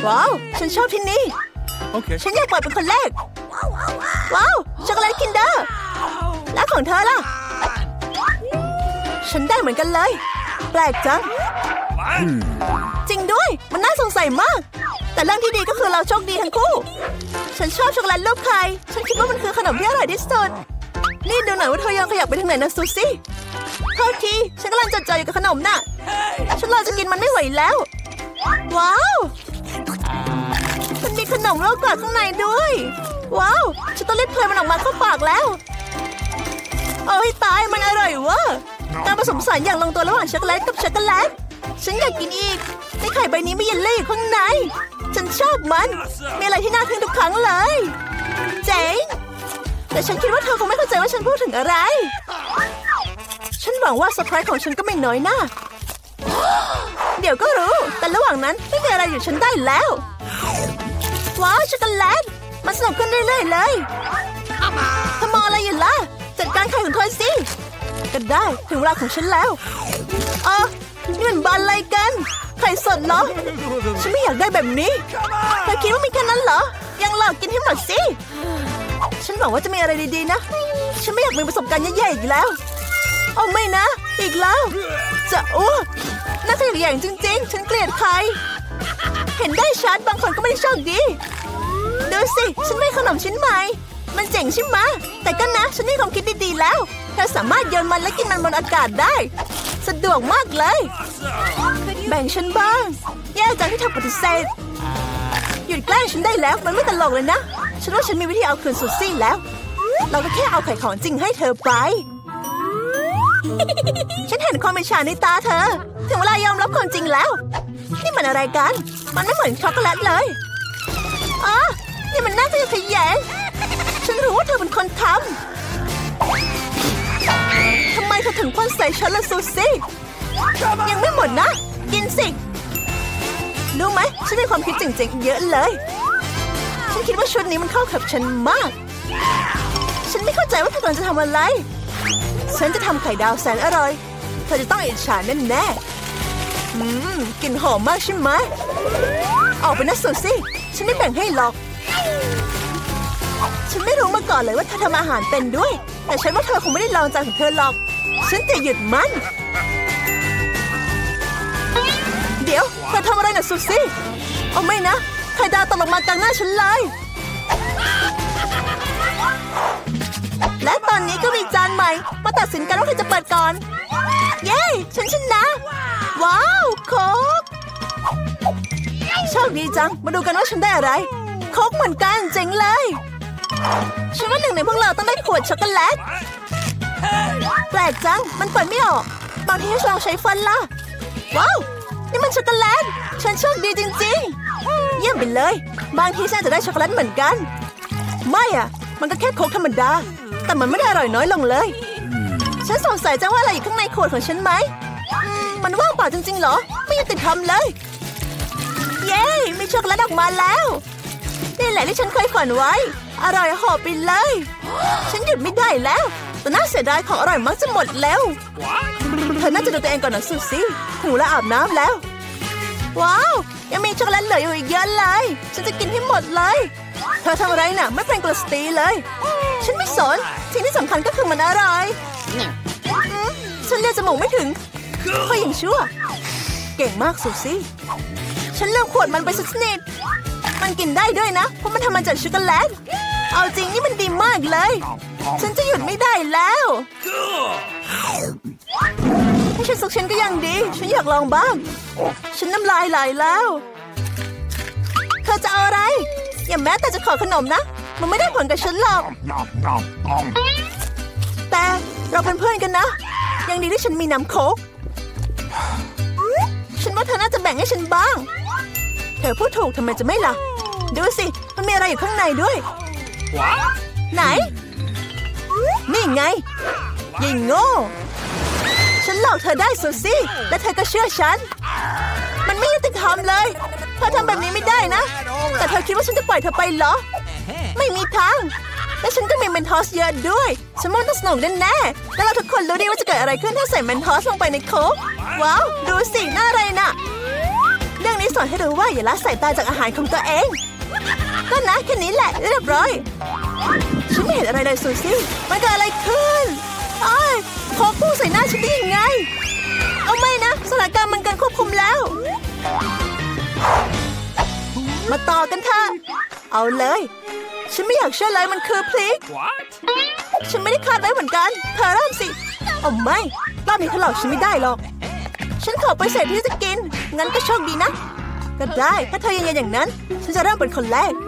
ว้าวฉันชอบที่นี่ฉันอยากเปิดเป็นคนแรกว้าวช็อกโกแลตคินเดอร์แล้วของเธอล่ะฉันได้เหมือนกันเลยแปลกจังจริงด้วยมันน่าสงสัยมากแต่เรื่องที่ดีก็คือเราโชคดีทั้งคู่ฉันชอบช็อกโกแลตรูปไข่ฉันคิดว่ามันคือขนมที่อร่อยที่สุดนี่ดูหน่อยว่าเธอยังขยับไปทางไหนนะซูซี่โทษทีฉันกำลังจดจ่ออยู่กับขนมน่ะฉันรอจะกินมันไม่ไหวแล้วว้าวมันมีขนมโรคกรดข้างในด้วยว้าวฉันต้องรีบเทมันออกมาเข้าปากแล้วโอ้ยตายมันอร่อยเว้ยการผสมผสานอย่างลงตัวระหว่างช็อกโกแลตกับช็อกโกแลตฉันอยากกินอีกในไข่ใบนี้มีเยลลี่อยู่ข้างในฉันชอบมันมีอะไรที่น่าทึ่งทุกครั้งเลยเจ๋งแต่ฉันคิดว่าเธอคงไม่เข้าใจว่าฉันพูดถึงอะไรฉันหวังว่าเซอร์ไพรส์ของฉันก็ไม่น้อยหน้าเดี๋ยวก็รู้แต่ระหว่างนั้นไม่มีอะไรอยู่ฉันได้แล้วว้าวช็อกโกแลตมันสนุกขึ้นเรื่อยๆเลยเธอมองอะไรอยู่ล่ะจัดการไข่ของเธอสิก็ได้ถึงเวลาของฉันแล้วนี่มันบานอะไรกันไข่สดเหรอฉันไม่อยากได้แบบนี้เธอคิดว่ามีแค่นั้นเหรอยังหลอกกินให้หมดสิฉันหวังว่าจะมีอะไรดีๆนะฉันไม่อยากมีประสบการณ์แย่ๆอีกแล้วโอ้ไม่นะอีกแล้วจะอ้วกน่าขยะแขยงจริงๆฉันเกลียดใครเห็นได้ชัดบางคนก็ไม่ได้โชคดีดูสิฉันได้ขนมชิ้นใหม่มันเจ๋งใช่ไหมแต่ก็นะฉันมีความคิดดีๆแล้วเธอสามารถโยนมันและกินมันบนอากาศได้สะดวกมากเลยแบ่งฉันบ้างแย่จังที่เธอปฏิเสธหยุดแกล้งฉันได้แล้วมันไม่ตลกเลยนะฉันว่าฉันมีวิธีเอาคืนซูซี่แล้วเราก็แค่เอาไข่ของจริงให้เธอไปฉันเห็นความอิจฉาในตาเธอถึงเวลายอมรับความจริงแล้วนี่มันอะไรกันมันไม่เหมือนช็อกโกแลตเลยนี่มันน่าจะขยะฉันรู้ว่าเธอเป็นคนทำไมเธอถึงพ่นใส่ฉันละซูซี่ยังไม่หมดนะกินสิรู้ไหมฉันมีความคิดเจ๋งๆเยอะเลยฉันคิดว่าชุดนี้มันเข้ากับฉันมากฉันไม่เข้าใจว่าเธอกำลังจะทำอะไรฉันจะทำไข่ดาวแสนอร่อยเธอจะต้องอิจฉาแน่ๆกลิ่นหอมมากใช่ไหมออกไปนะซูซี่ฉันไม่แบ่งให้หรอกฉันไม่รู้มาก่อนเลยว่าเธอทำอาหารเป็นด้วยแต่ฉันว่าเธอคงไม่ได้ลองใจของเธอหรอกฉันจะหยุดมันเดี๋ยวเธอทำอะไรนะซูซี่เอาไม่นะไข่ดาวตกลงมากลางหน้าฉันเลยและตอนนี้ก็มีจานใหม่มาตัดสินกันว่าใครจะเปิดก่อนเย้ฉันชนะว้าวโค้กโชคดีจังมาดูกันว่าฉันได้อะไรโค้กเหมือนกันเจ๋งเลยฉันว่าหนึ่งในพวกเราต้องได้ขวดช็อกโกแลตแปลกจังมันเปิดไม่ออกบางทีให้ลองใช้ฟันล่ะว้าวนี่มันช็อกโกแลตฉันโชคดีจริงๆเยี่ยมไปเลยบางทีฉันจะได้ช็อกโกแลตเหมือนกันไม่มันก็แค่โค้กธรรมดาแต่มันไม่ได้อร่อยน้อยลงเลยฉันสงสัยจังว่าอะไรอยู่ข้างในขวดของฉันไหมมันว่างเปล่าจริงๆเหรอไม่ยุติธรรมเลยเย้มีช็อกโกแลตออกมาแล้วนี่แหละที่ฉันเคยฝันไว้อร่อยหอบไปเลยฉันหยุดไม่ได้แล้วแต่น่าเสียดายของอร่อยมักจะหมดแล้วเธอน่าจะดูตัวเองก่อนนะซูซี่ถึงเวลาอาบน้ำแล้วว้าวยังมีช็อกโกแลตเหลืออยู่อีกเยอะเลยฉันจะกินให้หมดเลยเธอทำอะไรน่ะไม่เป็นกลสตรีเลยฉันไม่สนสิ่งที่สำคัญก็คือมันอร่อยฉันเลียจมูกไม่ถึงก็ยังชั่วเก่งมากซูซี่ฉันเลือกขวดมันไปสักนิดมันกินได้ด้วยนะเพราะมันทำมาจากช็อกโกแลตเอาจริงนี่มันดีมากเลยฉันจะหยุดไม่ได้แล้วให้ฉันสักชิ้นก็ยังดีฉันอยากลองบ้างฉันน้ำลายไหลแล้วเธอจะเอาอะไรอย่าแม้แต่จะขอขนมนะมันไม่ได้ผลกับฉันหรอกแต่เราเป็นเพื่อนกันนะยังดีที่ฉันมีน้ำโค้กฉันว่าเธอน่าจะแบ่งให้ฉันบ้างเธอพูดถูกทำไมจะไม่ล่ะดูสิมันมีอะไรอยู่ข้างในด้วยไหนนี่ไงยิงโง่ฉันหลอกเธอได้ซูซี่และเธอก็เชื่อฉันมันไม่ยุติธรรมเลยเธอทำแบบนี้ไม่ได้นะแต่เธอคิดว่าฉันจะปล่อยเธอไปเหรอไม่มีทางและฉันก็มีเมนทอสเยอะด้วยฉันว่าต้องสนุกแน่ๆแล้วเราทุกคนรู้ดีว่าจะเกิดอะไรขึ้นถ้าใส่เมนทอสลงไปในโค้กว้าวดูสิน่าอะไรน่ะเรื่องนี้สอนให้รู้ว่าอย่าละสายตาจากอาหารของตัวเองก็นะแค่นี้แหละเรียบร้อยฉันไม่เห็นอะไรเลยซูซี่มันเกิดอะไรขึ้นอ้ายโค้กพุ่งใส่หน้าฉันได้ยังไงเอาไม่นะสถานการณ์มันเกินควบคุมแล้วมาต่อกันเถอะเอาเลยฉันไม่อยากเชื่อเลยมันคือพริกฉันไม่ได้คาดไว้เหมือนกันเธอเริ่มสิเอาไม่รอบนี้เธอหลอกฉันไม่ได้หรอกฉันขอไปเสร็จที่จะกินงั้นก็โชคดีนะก็ได้ถ้าเธอยังไงอย่างนั้นฉันจะเริ่มเป็นคนแรก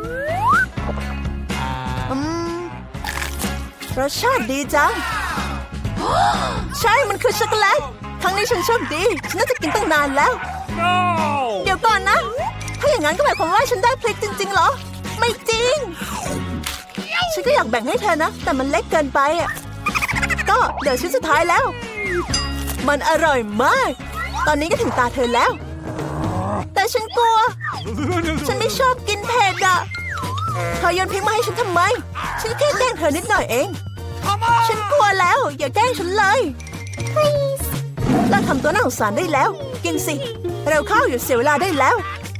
รสชาติดีจังใช่มันคือช็อกโกแลตครั้งนี้ฉันโชคดีฉันน่าจะกินตั้งนานแล้ว เดี๋ยวก่อนนะถ้าอย่างนั้นก็หมายความว่าฉันได้พริกจริงๆเหรอไม่จริงฉันก็อยากแบ่งให้เธอนะแต่มันเล็กเกินไปอ่ะก็เดี๋ยวชิ้นสุดท้ายแล้วมันอร่อยมากตอนนี้ก็ถึงตาเธอแล้วแต่ฉันกลัวฉันไม่ชอบกินเผ็ดอ่ะเธอโยนพริกมาให้ฉันทำไมฉันแค่แกล้งเธอนิดหน่อยเองฉันกลัวแล้วอย่าแกล้งฉันเลย please เราทำตัวน่าสงสารได้แล้วกินสิเร็วเข้าอยู่เสียเวลาได้แล้ว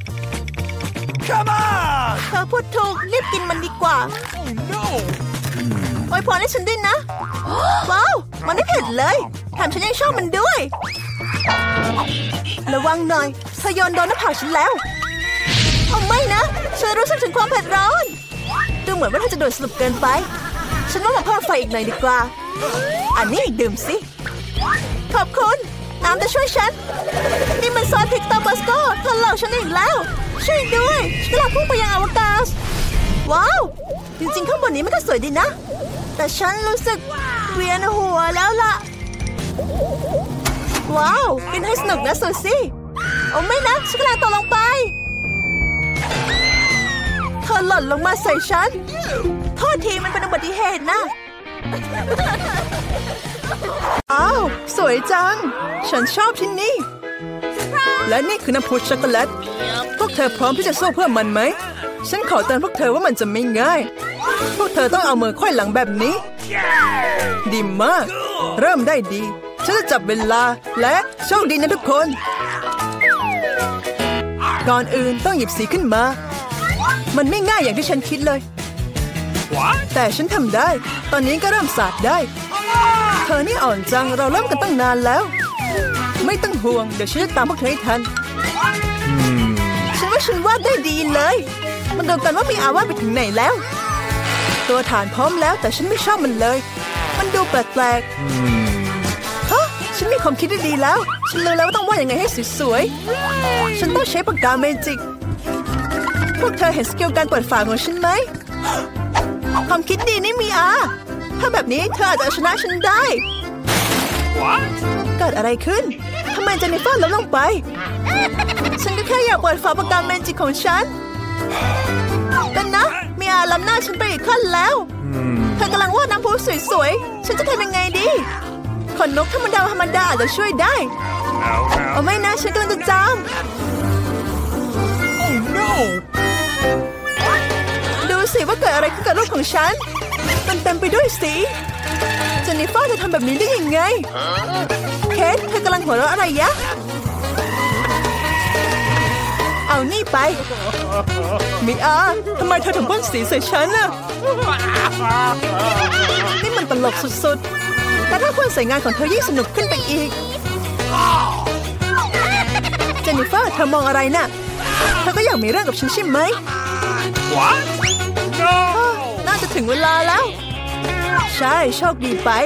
เธอพูดถูกรีบกินมันดีกว่าโอ้ยพอให้ฉันด้วยนะว้าวมันไม่เผ็ดเลยแถมฉันยังชอบมันด้วยระวังหน่อยเธอโยนโดนหน้าผากฉันแล้วเอาไม่นะฉันรู้สึกถึงความเผ็ดร้อนดูเหมือนว่าเธอจะโดนสรุปเกินไปฉันว่ามาเพิ่มไฟอีกหน่อยดีกว่าอันนี้ดื่มสิขอบคุณน้ำจะช่วยฉันนี่มันซอสพริกตาบาสโกเธอหลอกฉันอีกแล้วช่วยด้วยฉันกำลังพุ่งไปยังอวกาศว้าวจริงๆข้างบนนี้มันก็สวยดีนะแต่ฉันรู้สึกเวียนหัวแล้วล่ะว้าวกินให้สนุกนะซูซี่โอ้ไม่นะฉันกำลังตกลงไปเธอหล่นลงมาใส่ฉันโทษทีมันเป็นอุบัติเหตุนะอ้าวสวยจังฉันชอบที่นี่และนี่คือน้ำพุช็อกโกแลตพวกเธอพร้อมที่จะสู้เพื่อมันไหมฉันขอเตือนพวกเธอว่ามันจะไม่ง่ายพวกเธอต้องเอามือค่อยหลังแบบนี้ดีมากเริ่มได้ดีฉันจะจับเวลาและโชคดีนะทุกคนก่อนอื่นต้องหยิบสีขึ้นมามันไม่ง่ายอย่างที่ฉันคิดเลยแต่ฉันทำได้ตอนนี้ก็เริ่มสาดได้เธอนี่อ่อนจังเราเริ่มกันตั้งนานแล้วไม่ต้องห่วงเดี๋ยวฉันจะตามพวกเธอให้ทันฉันว่าฉันวาดได้ดีเลยมันดูกันว่ามีอาวาดไปถึงไหนแล้วตัวฐานพร้อมแล้วแต่ฉันไม่ชอบมันเลยมันดูแปลกๆฮะฉันมีความคิดที่ดีแล้วฉันรู้แล้วว่าต้องวาดยังไงให้สวยๆฉันต้องใช้ปากกาเมจิกพวกเธอเห็นสกิลการเปิดฝาของฉันไหมความคิดดีนี่มีถ้าแบบนี้เธออาจจะชนะฉันได้เกิดอะไรขึ้นทำไมเจนนิเฟอร์ล้มลงไปฉันก็แค่อยากเปิดฝาปากกาเมจิกของฉันกันนะมีล้ำหน้าฉันไปอีกขั้นแล้วเธอกำลังวาดน้ำพุสวยๆฉันจะทำยังไงดีขนนกธรรมดาอาจจะช่วยได้เอาไม่นะฉันกำลังจะจามดูสิว่าเกิดอะไรขึ้นกับรูปของฉันมันเต็มไปด้วยสีเจนนิเฟอร์จะทำแบบนี้ได้ยังไงเคทเธอกำลังหัวเราะอะไรยะเอานี่ไปมิอาทำไมเธอถึงพ่นสีใส่ฉันน่ะนี่มันตลกสุดๆแต่ถ้าพ่นใส่งานของเธอยิ่งสนุกขึ้นไปอีกเจนนิเฟอร์เธอมองอะไรน่ะเธอก็อยากมีเรื่องกับฉันใช่ไหมน่าจะถึงเวลาแล้วใช่โชคดีไป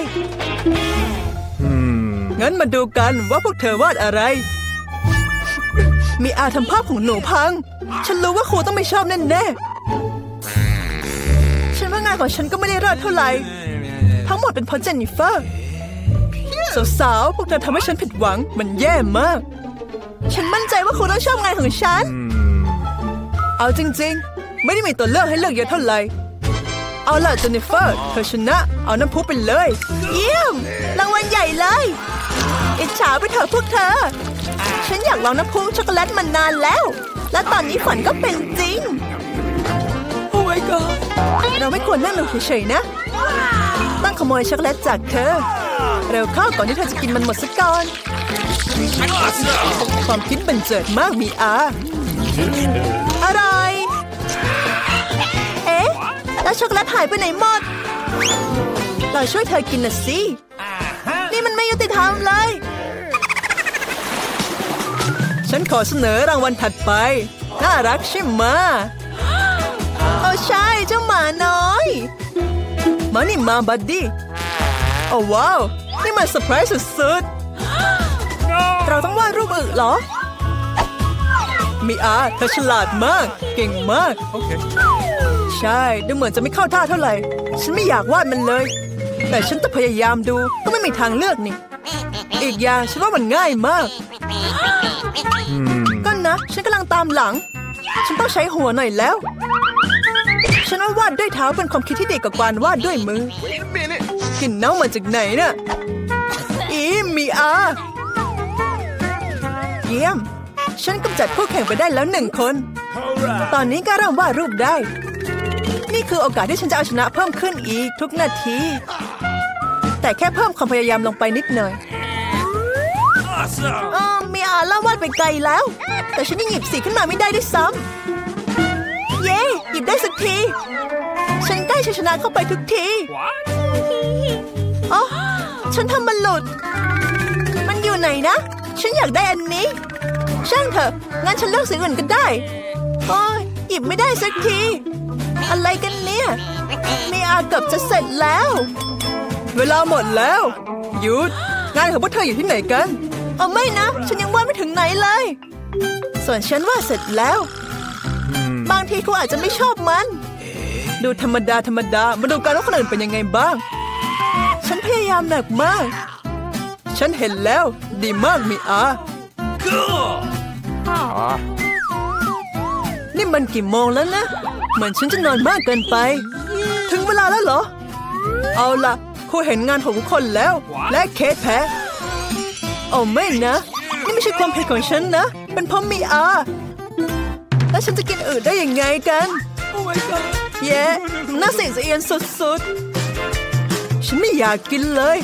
งั้นมาดูกันว่าพวกเธอวาดอะไรมีทำภาพของหนูพังฉันรู้ว่าครูต้องไม่ชอบแน่ๆฉันว่างานของฉันก็ไม่ได้รอดเท่าไหร่ทั้งหมดเป็นเพราะเจนนิเฟอร์สาวๆพวกเธอทำให้ฉันผิดหวังมันแย่มากฉันมั่นใจว่าครูต้องชอบงานของฉันเอาจริงๆไม่ได้มีตัวเลือกให้เลือกเยอะเท่าไหร่เอาล่ะเจนนิเฟอร์เธอชนะเอาน้ำพุไปเลยเยี่ยมรางวัลใหญ่เลยอิจฉาไปเถอะพวกเธอฉันอยากลองน้ำพุช็อกโกแลตมานานแล้วและตอนนี้ฝันก็เป็นจริงโอ้ my god เราไม่ควรนั่งลงเฉยๆนะต้องขโมยช็อกโกแลตจากเธอเร็วเข้าก่อนที่เธอจะกินมันหมดซะก่อนความคิดบันเจิดมากมีอร่อยเอ๊ะแล้วช็อกโกแลตหายไปไหนหมดเราช่วยเธอกินน่ะสินี่มันไม่ยุติธรรมเลยฉันขอเสนอรางวัลถัดไปน่ารักใช่ไหมโอ้ใช่เจ้าหมาน้อยมานี่มาบัดดี้โอ้ว้าวนี่มันเซอร์ไพรส์สุดๆเราต้องวาดรูปเหรอมีอาเธอฉลาดมากเก่งมากใช่ดูเหมือนจะไม่เข้าท่าเท่าไหร่ฉันไม่อยากวาดมันเลยแต่ฉันจะพยายามดูก็ไม่มีทางเลือกนี่อีกอย่างฉันว่ามันง่ายมากก็นะฉันกำลังตามหลังฉันต้องใช้หัวหน่อยแล้วฉันว่าวาดด้วยเท้าเป็นความคิดที่ดีกว่าการวาดด้วยมือกลิ่นเน่ามาจากไหนน่ะมีอาเยี่ยมฉันกำจัดคู่แข่งไปได้แล้ว1 คนตอนนี้ก็เริ่มวาดรูปได้นี่คือโอกาสที่ฉันจะเอาชนะเพิ่มขึ้นอีกทุกนาทีแต่แค่เพิ่มความพยายามลงไปนิดหน่อยมีอาเล่าวาดไปไกลแล้วแต่ฉันยังหยิบสีขึ้นมาไม่ได้ด้วยซ้ำเย้หยิบได้สักทีฉันใกล้ชนะเข้าไปทุกทีอ๋อฉันทำมันหลุดมันอยู่ไหนนะฉันอยากได้อันนี้ช่างเถอะงั้นฉันเลือกสีอื่นก็ได้โอ้ยหยิบไม่ได้สักทีอะไรกันเนี่ยมีอาเกือบจะเสร็จแล้วเวลาหมดแล้วหยุดงานของพวกเธออยู่ที่ไหนกันเอาไม่นะฉันยังวาดไม่ถึงไหนเลยส่วนฉันวาดเสร็จแล้วบางทีคุณอาจจะไม่ชอบมันดูธรรมดามาดูกันว่าคนอื่นเป็นยังไงบ้างฉันพยายามหนักมากฉันเห็นแล้วดีมากมีอานี่มันกี่โมงแล้วนะเหมือนฉันจะนอนมากเกินไปถึงเวลาแล้วเหรอเอาล่ะครูเห็นงานของทุกคนแล้วและเคสแพ้โอ้ไม่นะนี่ไม่ใช่ความผิดของฉันนะเป็นเพราะมีอาแล้วฉันจะกินอื่นได้ยังไงกันเย้น่าเสียดสีสุดๆฉันไม่อยากกินเลย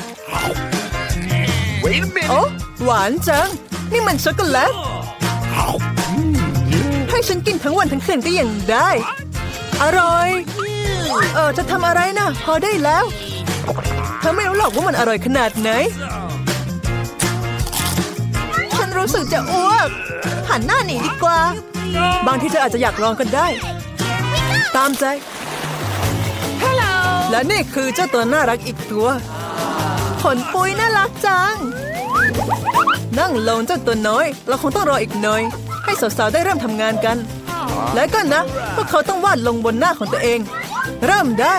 โอ้หวานจังนี่มันช็อกโกแลตให้ฉันกินทั้งวันทั้งคืนก็ยังได้อร่อยจะทำอะไรนะพอได้แล้วเธอไม่รู้หรอกว่ามันอร่อยขนาดไหนฉันรู้สึกจะอ้วกหันหน้าหนีดีกว่าบางทีเธออาจจะอยากลองก็ได้ตามใจและนี่คือเจ้าตัวน่ารักอีกตัวขนปุยน่ารักจังนั่งลงเจ้าตัวน้อยเราคงต้องรออีกหน่อยให้สาวๆได้เริ่มทำงานกันและก็นะพวกเขาต้องวาดลงบนหน้าของตัวเองเริ่มได้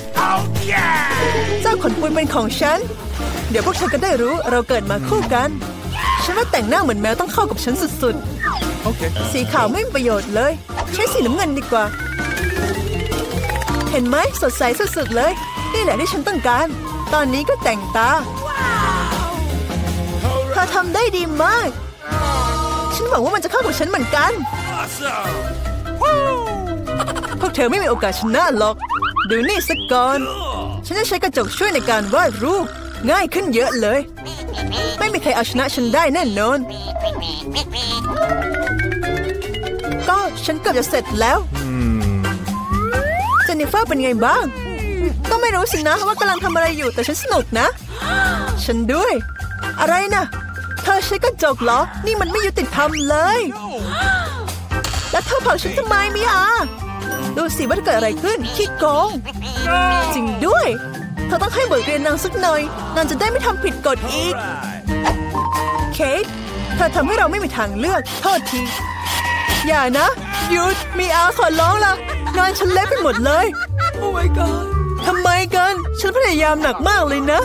เจ้าขนปุยเป็นของฉันเดี๋ยวพวกเธอก็ได้รู้เราเกิดมาคู่กันฉันว่าแต่งหน้าเหมือนแมวต้องเข้ากับฉันสุดๆสีขาวไม่มีประโยชน์เลยใช้สีน้ำเงินดีกว่าเห็นไหมสดใสสุดๆเลยนี่แหละที่ฉันต้องการตอนนี้ก็แต่งตาเธอทำได้ดีมากฉันหวังว่ามันจะเข้ากับฉันเหมือนกันพวกเธอไม่มีโอกาสชนะหรอกดูนี่สักก่อนฉันจะใช้กระจกช่วยในการวาดรูปง่ายขึ้นเยอะเลยไม่มีใครเอาชนะฉันได้แน่นอนก็ฉันเกือบจะเสร็จแล้วเจนนิเฟอร์เป็นไงบ้างก็ไม่รู้สินะว่ากำลังทำอะไรอยู่แต่ฉันสนุกนะฉันด้วยอะไรนะเธอใช้กระจกเหรอนี่มันไม่ยุติธรรมเลยแล้วเธอผลักฉันทำไมมิอาดูสิว่าเกิดอะไรขึ้นขี้โกงจริงด้วยเธอต้องให้บทเรียนนางสักหน่อยนางจะได้ไม่ทำผิดกฎอีกเคทเธอทำให้เราไม่มีทางเลือกโทษทีอย่านะหยุดมีอาขอร้องละงานฉันเละไปหมดเลยโอ้ my god ทำไมกันฉันพยายามหนักมากเลยนะ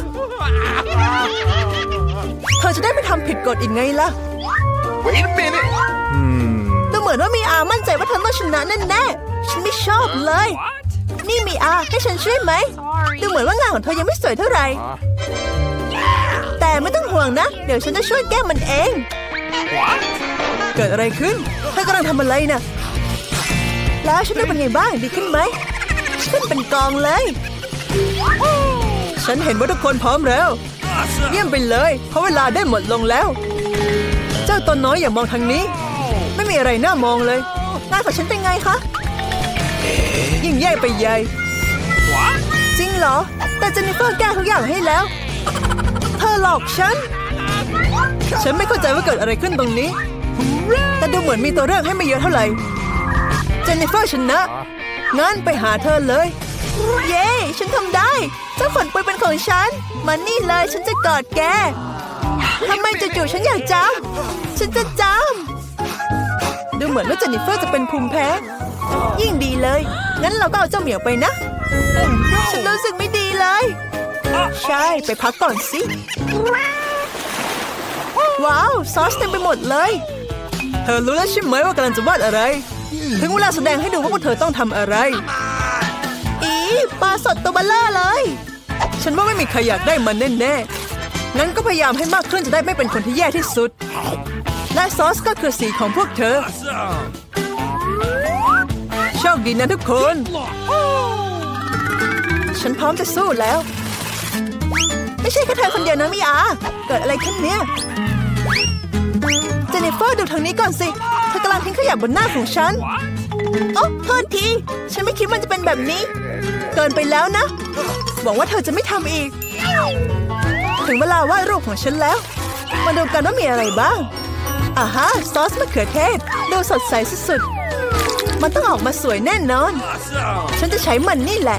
เธอจะได้ไม่ทำผิดกฎอีกไงล่ะ Wait a minute ดูเหมือนว่ามีอามั่นใจว่าเธอต้องชนะแน่ๆฉันไม่ชอบเลยนี่มีอาให้ฉันช่วยไหมดูเหมือนว่างานของเธอยังไม่สวยเท่าไหร่แต่ไม่ต้องห่วงนะเดี๋ยวฉันจะช่วยแก้มันเองเกิดอะไรขึ้นเธอกำลังทำอะไรนะแล้วฉันดูเป็นไงบ้างดีขึ้นไหมขึ้นเป็นกองเลยฉันเห็นว่าทุกคนพร้อมแล้วเยี่ยมไปเลยเพราะเวลาได้หมดลงแล้วเจ้าตัวน้อยอย่ามองทางนี้ไม่ไม่มีอะไรน่ามองเลยงานของฉันเป็นไงคะยิ่งแย่ไปใหญ่จริงเหรอแต่เจนนิเฟอร์แก้ทุกอย่างให้แล้วเธอหลอกฉันไม่เข้าใจว่าเกิดอะไรขึ้นตรงนี้แต่ดูเหมือนมีตัวเรื่องให้ไม่เยอะเท่าไหร่เจนนิเฟอร์ชนะงั้นไปหาเธอเลยเย้ฉันทำได้เจ้าขนปุยเป็นของฉันมานี่เลยฉันจะกอดแกทำไมจู่ๆฉันอยากจำฉันจะจำดูเหมือนว่าเจนนิเฟอร์จะเป็นภูมิแพ้ยิ่งดีเลยงั้นเราก็เอาเจ้าเหมียวไปนะฉันรู้สึกไม่ดีเลยใช่ไปพักก่อนสิว้าวซอสเต็มไปหมดเลยเธอรู้แล้วใช่ไหมว่ากำลังจะวาดอะไรถึงเวลาแสดงให้ดูว่าพวกเธอต้องทำอะไรปลาสดตัวเบลเลอร์เลยฉันว่าไม่มีใครอยากได้มันแน่ๆงั้นก็พยายามให้มากขึ้นจะได้ไม่เป็นคนที่แย่ที่สุดและซอสก็คือสีของพวกเธอโชคดีนะทุกคนฉันพร้อมจะสู้แล้วไม่ใช่แค่เธอคนเดียวนะมิอาเกิดอะไรขึ้นเนี่ยเจนนิเฟอร์ดูทางนี้ก่อนสิเธอกำลังทิ้งขยะบนหน้าของฉันโอ้โทษทีฉันไม่คิดมันจะเป็นแบบนี้เกินไปแล้วนะหวังว่าเธอจะไม่ทำอีกถึงเวลาวาดรูปของฉันแล้วมาดูกันว่ามีอะไรบ้างอาฮะซอสมะเขือเทศดูสดใสสุดๆมันต้องออกมาสวยแน่นอนฉันจะใช้มันนี่แหละ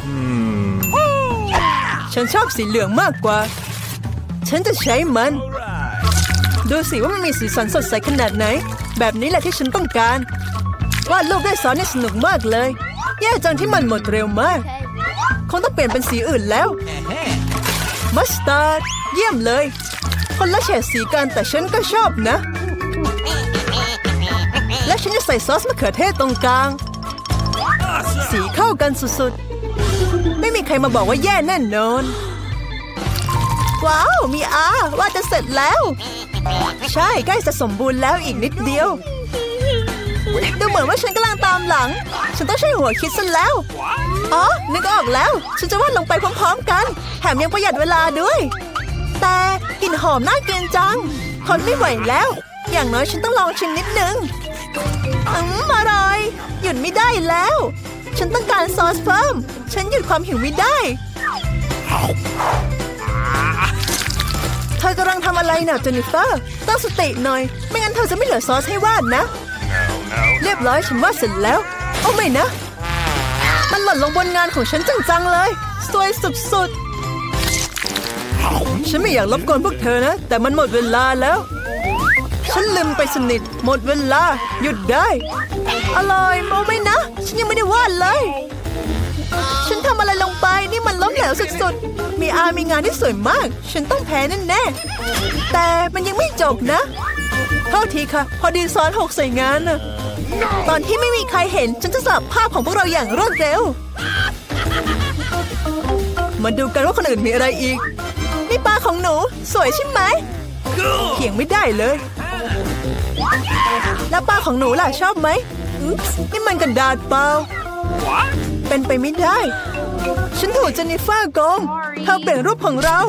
ฉันชอบสีเหลืองมากกว่าฉันจะใช้มันดูสิว่ามันมีสีสันสดใสขนาดไหนแบบนี้แหละที่ฉันต้องการวาดรูปด้วยซอสนี่สนุกมากเลยแย่จังที่มันหมดเร็วมากคงต้องเปลี่ยนเป็นสีอื่นแล้วมัสตาร์ดเยี่ยมเลยคนละเฉดสีกันแต่ฉันก็ชอบนะและฉันจะใส่ซอสมะเขือเทศตรงกลางสีเข้ากันสุดๆไม่มีใครมาบอกว่าแย่แน่นอนว้าวมีว่าจะเสร็จแล้วใช่ใกล้จะสมบูรณ์แล้วอีกนิดเดียวดูเหมือนว่าฉันกำลังตามหลังฉันต้องใช้หัวคิดซะแล้วอ๋อนึกออกแล้วฉันจะวาดลงไปพร้อมๆกันแถมยังประหยัดเวลาด้วยแต่กลิ่นหอมน่ากินจังทนไม่ไหวแล้วอย่างน้อยฉันต้องลองชิมนิดนึงอร่อยหยุดไม่ได้แล้วฉันต้องการซอสเพิ่มฉันหยุดความหิวไม่ได้เธอกำลังทำอะไรน่ะเจนนิเฟอร์ตั้งสติหน่อยไม่งั้นเธอจะไม่เหลือซอสให้วาดนะเรียบร้อยฉันวาดเสร็จแล้วโอ้ไม่นะมันหล่นลงบนงานของฉันจังๆเลยสวยสุดๆฉันไม่อยากรบกวนพวกเธอนะแต่มันหมดเวลาแล้วฉันลืมไปสนิทหมดเวลาหยุดได้อร่อยโอ้ไม่นะฉันยังไม่ได้วาดเลยฉันทำอะไรลงไปนี่มันล้มเหลวสุดๆมีงานที่สวยมากฉันต้องแพ้แน่ๆแต่มันยังไม่จบนะโทษทีค่ะพอดีซ้อนหกใส่งานน่ะตอนที่ไม่มีใครเห็นฉันจะสลับภาพของพวกเราอย่างรวดเร็วมาดูกันว่าคนอื่นมีอะไรอีกนี่ปลาของหนูสวยใช่ไหมเถียงไม่ได้เลยแล้วปลาของหนูล่ะชอบไหมนี่มันกระดาษเปล่าเป็นไปไม่ได้ฉันถูกเจนนิเฟอร์โกงเธอเปลี่ยนรูปของเรา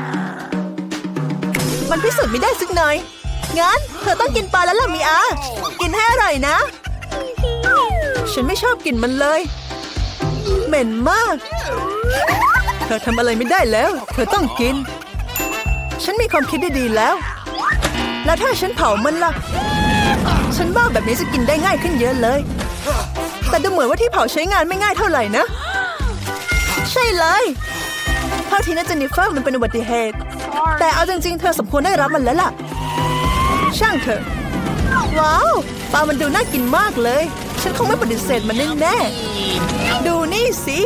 มันพิสูจน์ไม่ได้สักหน่อยงั้นเธอต้องกินปลาแล้วล่ะมีกินให้อร่อยนะฉันไม่ชอบกินมันเลยเหม็นมากเธอทำอะไรไม่ได้แล้วเธอต้องกินฉันมีความคิดดีๆแล้วถ้าฉันเผามันล่ะฉันว่าแบบนี้จะกินได้ง่ายขึ้นเยอะเลยแต่ดูเหมือนว่าที่เผาใช้งานไม่ง่ายเท่าไหร่นะใช่เลยเท่าที่นะเจนนิเฟอร์มันเป็นอุบัติเหตุแต่เอาจริงๆเธอสมควรได้รับมันแล้วล่ะช่างเถอะว้าวปลามันดูน่ากินมากเลยฉันคงไม่ปฏิเสธมันแน่ๆดูนี่สิ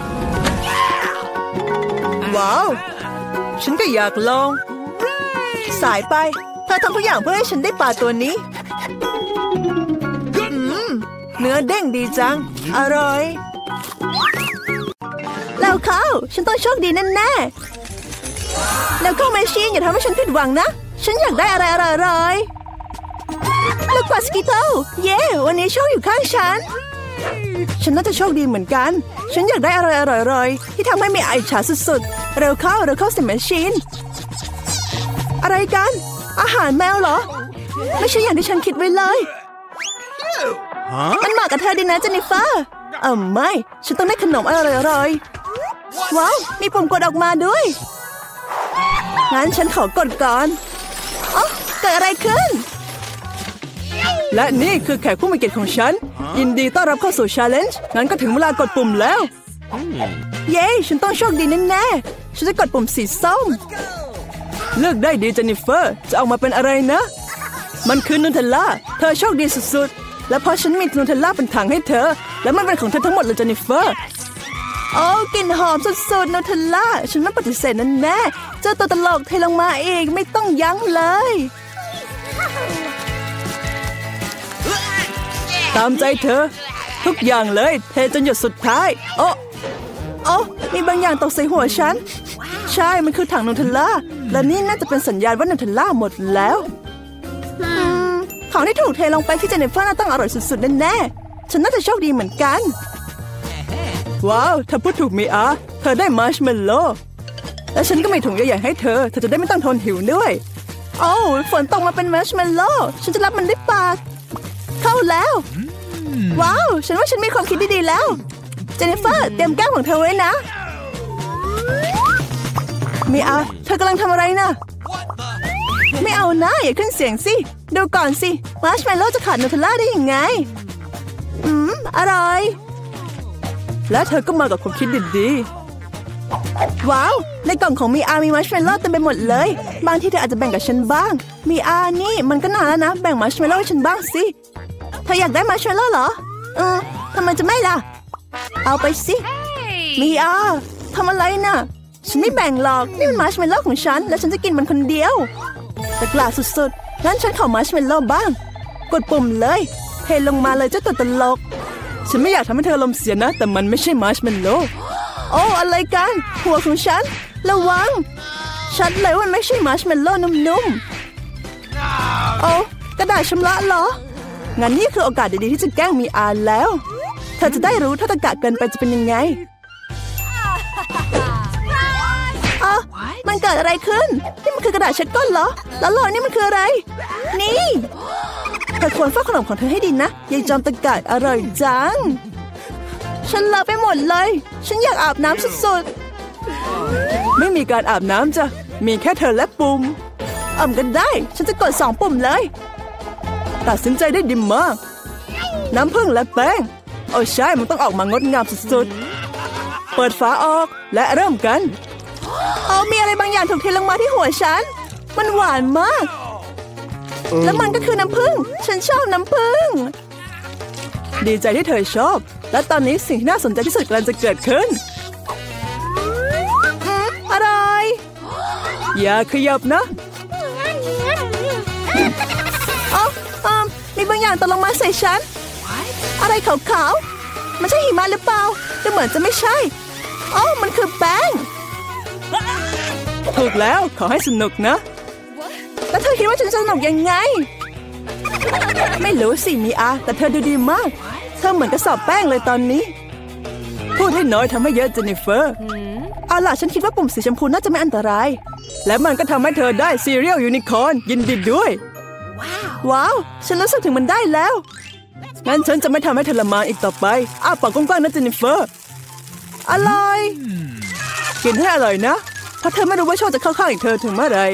ว้าวฉันก็อยากลองสายไปเธอทำทุกอย่างเพื่อให้ฉันได้ปลาตัวนี้เนื้อเด้งดีจังอร่อยแล้วเขาฉันต้องโชคดีแน่ๆแล้วก็แมชชีนอย่าทำให้ฉันผิดหวังนะฉันอยากได้อะไรอร่อยๆลูกปัสกิโต้เย้วันนี้โชคอยู่ข้างฉันน่าจะโชคดีเหมือนกันฉันอยากได้อะไรอร่อยๆที่ทำให้มีอิจฉาสุดๆเร็วเข้าสิแมชชีนอะไรกันอาหารแมวเหรอไม่ใช่อย่างที่ฉันคิดไว้เลยมันเหมาะกับเธอดีนะเจนนิเฟอร์ไม่ฉันต้องได้ขนมอร่อยๆว้าวมีปุ่มกดออกมาด้วยงั้นฉันขอกดก่อนเกิดอะไรขึ้นและนี่คือแขกผู้มีเกียรติของฉันยินดีต้อนรับเข้าสู่ Challenge งั้นก็ถึงเวลากดปุ่มแล้วเย้ฉันต้องโชคดีแน่ๆฉันจะกดปุ่มสีส้มเลือกได้ดีเจนนิเฟอร์จะออกมาเป็นอะไรนะมันคือนูเทลล่าเธอโชคดีสุดๆและเพราะฉันมีนูเทลล่าเป็นถังให้เธอและมันเป็นของเธอทั้งหมดเลยเจนนิเฟอร์โอ้กลิ่นหอมสุดๆนูเทลล่าฉันไม่ปฏิเสธนั่นแน่เจ้าตัวตลกเทลงมาอีกไม่ต้องยั้งเลยตามใจเธอทุกอย่างเลยเทจนหยดสุดท้ายโอ้มีบางอย่างตกใส่หัวฉันใช่มันคือถังนูเทลล่าและนี่น่าจะเป็นสัญญาณว่านูเทลล่าหมดแล้วของที่ถูกเทลงไปที่เจนนิเฟอร์น่าต้องอร่อยสุดๆแน่ๆฉันน่าจะโชคดีเหมือนกันว้าวเธอพูดถูกมีเธอได้มาร์ชเมลโล่และฉันก็มีถุงใหญ่ๆให้เธอจะได้ไม่ต้องทนหิวด้วยโอ้ฝนตกมาเป็นมาร์ชเมลโล่ฉันจะรับมันด้วยปากเข้าแล้วว้าวฉันว่าฉันมีความคิดดีๆแล้วเจนนิเฟอร์เตรียมแก้มของเธอไว้นะมีเธอกำลังทำอะไรนะไม่เอานะอย่าขึ้นเสียงสิดูก่อนสิมาร์ชเมลโล่จะขาดนูเทลล่าได้ยังไงอร่อยและเธอก็มากับความคิดดีๆว้าวในกล่องของมีมีมาร์ชเมลโล่เต็มไปหมดเลยบางที่เธออาจจะแบ่งกับฉันบ้างมีนี่มันก็นานแล้วนะแบ่งมาร์ชเมลโล่ให้ฉันบ้างสิเธออยากได้มาร์ชเมลโล่เหรอทำไมจะไม่ล่ะเอาไปสิมีทำอะไรน่ะฉันไม่แบ่งหรอกนี่มันมาร์ชเมลโล่ของฉันและฉันจะกินมันคนเดียวแต่กล้าสุดๆงั้นฉันขอมาร์ชเมลโล่บ้างกดปุ่มเลยเทลงมาเลยเจ้าตัวตลกฉันไม่อยากทำให้เธอลมเสียนะแต่มันไม่ใช่มาร์ชเมลโล่โอ้อะไรกันหัวของฉันระวังชัดเลยว่ามันไม่ใช่มาร์ชเมลโล่นุ่มๆโอ้กระดาษชำระเหรองั้นนี่คือโอกาสดีๆที่จะแกล้งมีแล้วเธอจะได้รู้ถ้าตะกะเกินไปจะเป็นยังไงมันเกิดอะไรขึ้นนี่มันคือกระดาษเช็ดก้นเหรอแล้วลอยนี่มันคืออะไรนี่เธอควรเฝ้าขนมของเธอให้ดีนะยายจอมตะกะอร่อยจังฉันเลอะไปหมดเลยฉันอยากอาบน้ำสุดๆไม่มีการอาบน้ำจ้ะมีแค่เธอและปุ่มกันได้ฉันจะกด2 ปุ่มเลยตัดสินใจได้ดีมากน้ำผึ้งและแป้งโอ้ใช่มันต้องออกมางดงามสุดๆเปิดฝาออกและเริ่มกันมีอะไรบางอย่างถูกเทลงมาที่หัวฉันมันหวานมากแล้วมันก็คือน้ำผึ้งฉันชอบน้ำผึ้งดีใจที่เธอชอบและตอนนี้สิ่งที่น่าสนใจที่สุดกำลังจะเกิดขึ้นอะไรอย่าขยับนะมีบางอย่างตกลงมาใส่ฉันอะไรขาวๆมันใช่หิมะหรือเปล่าดูเหมือนจะไม่ใช่มันคือแป้งถูกแล้วขอให้สนุกนะแล้วเธอคิดว่าฉันจะสนุกยังไงไม่รู้สิมีแต่เธอดูดีมากเธอเหมือนกระสอบแป้งเลยตอนนี้พูดให้น้อยทำให้เยอะเจนนิเฟอร์เอาล่ะฉันคิดว่าปุ่มสีชมพูน่าจะไม่อันตรายและมันก็ทำให้เธอได้ซีเรียลยูนิคอร์นยินดีด้วยว้าวฉันรู้สึกถึงมันได้แล้วงั้นฉันจะไม่ทำให้เธอละมานอีกต่อไปปากกว้างๆนะเจนนิเฟอร์อร่อยกินให้อร่อยนะเพราะเธอไม่รู้ว่าโชคจะเข้าข้างอีกเธอถึงเมื่อไร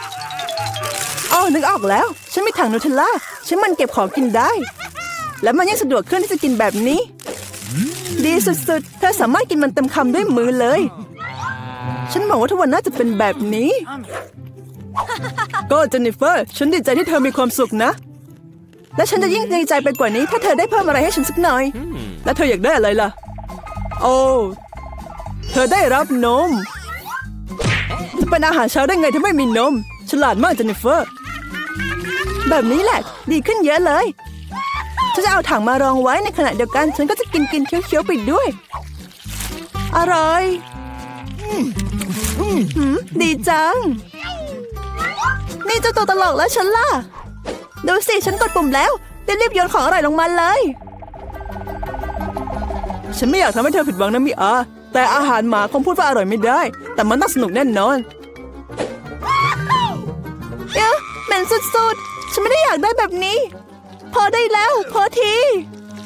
นึกออกแล้วฉันมีถังนูเทลล่าฉันมันเก็บของกินได้และมันยังสะดวกขึ้นที่จะกินแบบนี้ดีสุดๆเธอสามารถกินมันเต็มคำด้วยมือเลยฉันหวังว่าทุกวันน่าจะเป็นแบบนี้ก็เจนนิเฟอร์ฉันดีใจที่เธอมีความสุขนะและฉันจะยิ่งดีใจไปกว่านี้ถ้าเธอได้เพิ่มอะไรให้ฉันสักหน่อยแล้วเธออยากได้อะไรล่ะเธอได้รับนมจะเป็นอาหารเช้าได้ไงถ้าไม่มีนมฉลาดมากเจนนิเฟอร์แบบนี้แหละดีขึ้นเยอะเลยฉันจะเอาถังมารองไว้ในขณะเดียวกันฉันก็จะกินเคี้ยวๆไปด้วยอร่อยดีจังนี่เจ้าตัวตลกแล้วฉันล่ะดูสิฉันกดปุ่มแล้วรีบโยนของอร่อยลงมาเลยฉันไม่อยากทำให้เธอผิดหวังนะมิแต่อาหารหมาคงพูดว่าอร่อยไม่ได้แต่มันต้องสนุกแน่นอนเหม็นสุดๆฉันไม่ได้อยากได้แบบนี้พอได้แล้วพอที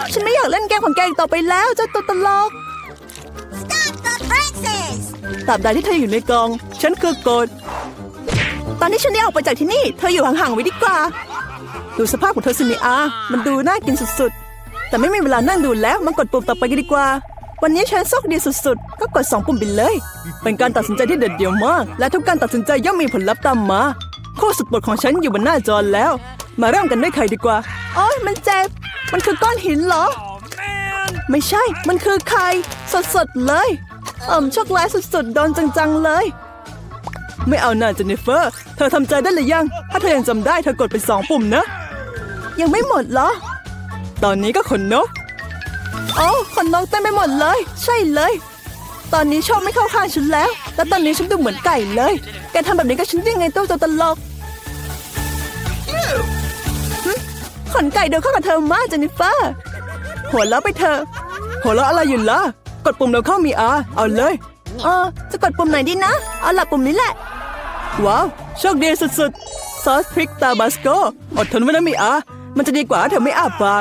ฉันไม่อยากเล่นเกมของแกอีกต่อไปแล้วเจ้าตัวตลก Stop the presses! ตราบใดที่เธออยู่ในกองฉันคือกฎตอนที่ฉันได้ออกไปจากที่นี่เธออยู่ห่างๆไว้ดีกว่าดูสภาพของเธอสิมิอามันดูน่ากินสุดๆแต่ไม่มีเวลานั่งดูแล้วมากดปุ่มต่อไปกันดีกว่าวันนี้ฉันโชคดีสุดๆก็กด2ปุ่มไปเลยเป็นการตัดสินใจที่เด็ดเดี่ยวมากและทุกการตัดสินใจย่อมมีผลลัพธ์ตามมาคู่สุดโปรดของฉันอยู่บนหน้าจอแล้วมาเริ่มกันด้วยใครดีกว่าโอ๊ยมันเจ็บมันคือก้อนหินเหรอไม่ใช่มันคือไข่สดๆเลยช็อกโกแลตสุดๆโดนจังๆเลยไม่เอาหน่าเจนนิเฟอร์เธอทำใจได้หรือยังถ้าเธอยังจำได้เธอกดไป2ปุ่มนะยังไม่หมดเหรอตอนนี้ก็ขนนกโอ้ขนนกเต็มไปหมดเลยใช่เลยตอนนี้ชอบไม่เข้าข้างฉันแล้วและตอนนี้ฉันดูเหมือนไก่เลยแกทำแบบนี้กับฉันยังไงตัวตลกขนไก่ดูเข้ากับเธอมากเจนนิเฟอร์หัวเราะไปเถอะหัวเราะอะไรอยู่ล่ะกดปุ่มแล้วเข้ามีอาเอาเลยจะกดปุ่มไหนดีนะเอาหลับปุ่มนี้แหละว้าวโชคดีสุดๆซอสพริกตาบาสโกอดทนไว้นะมีอามันจะดีกว่าถ้าเธอไม่อ้าปาก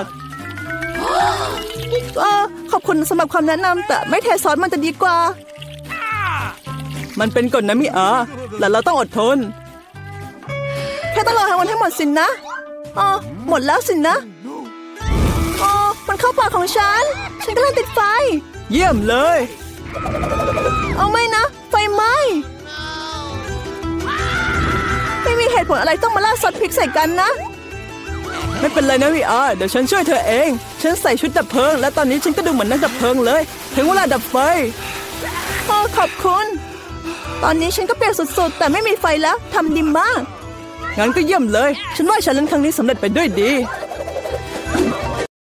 ขอบคุณสำหรับความแนะนำแต่ไม่เทซอสมันจะดีกว่ามันเป็นกฎนะมิอาและเราต้องอดทนแค่ต้องรอให้วันให้หมดสินนะหมดแล้วสินนะมันเข้าปากของฉันกำลังติดไฟเยี่ยมเลยเอาไม่นะไฟไหม้ไม่มีเหตุผลอะไรต้องมาล่าซอสพริกใส่กันนะไม่เป็นไรนะวิอาเดี๋ยวฉันช่วยเธอเองฉันใส่ชุดดับเพลิงและตอนนี้ฉันก็ดูเหมือนนักดับเพลิงเลยถึงเวลาดับไฟขอบคุณตอนนี้ฉันก็เปียกสุดๆแต่ไม่มีไฟแล้วทำดีมากงั้นก็เยี่ยมเลยฉันว่าฉันเล่นครั้งนี้สำเร็จไปด้วยดี